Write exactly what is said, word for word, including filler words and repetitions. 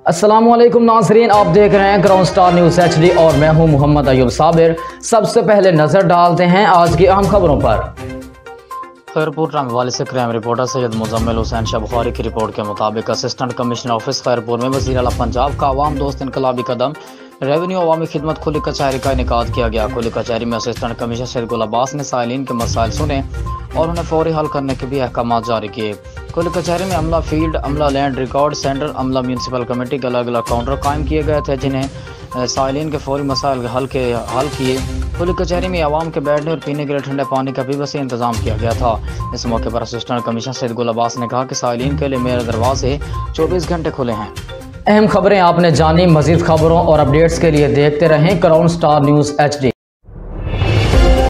अस्सलामुअलैकुम नाज़रीन, आप देख रहे हैं crown star news H D और मैं हूं मोहम्मद अयूब साबिर। सबसे पहले नजर डालते हैं आज की अहम खबरों पर। खैरपुर टाइम हवाले से क्राइम रिपोर्टर सैयद मुजम्मिल हुसैन शाह बुखारी की रिपोर्ट के मुताबिक असिस्टेंट कमिश्नर ऑफिस खैरपुर में वज़ीर आला पंजाब का अवाम दोस्त इनकलाबी कदम रेवेन्यू अवामी खिदमत खुली कचहरी का इनेकाद किया गया। खुली कचहरी में असिस्टेंट कमिश्नर सैयद गुल अब्बास ने साइलिन के मसाइल सुने और उन्हें फौरी हल करने के भी अहकाम जारी किए। खुली कचहरी में अमला फील्ड, अमला लैंड रिकॉर्ड सेंटर, अमला म्यूनसिपल कमेटी के अलग अलग काउंटर कायम किए गए थे जिन्हें साइलिन के फौरी मसाइल हल के हल किए। खुली कचहरी में आवाम के बैठने और पीने के लिए ठंडे पानी का भी वसी इंतजाम किया गया था। इस मौके पर असिस्टेंट कमिश्नर सैयद गुल अब्बास ने कहा कि साइलिन के लिए मेरे दरवाजे चौबीस घंटे खुले हैं। अहम खबरें आपने जानी। मजीद खबरों और अपडेट्स के लिए देखते रहें crown star news H D.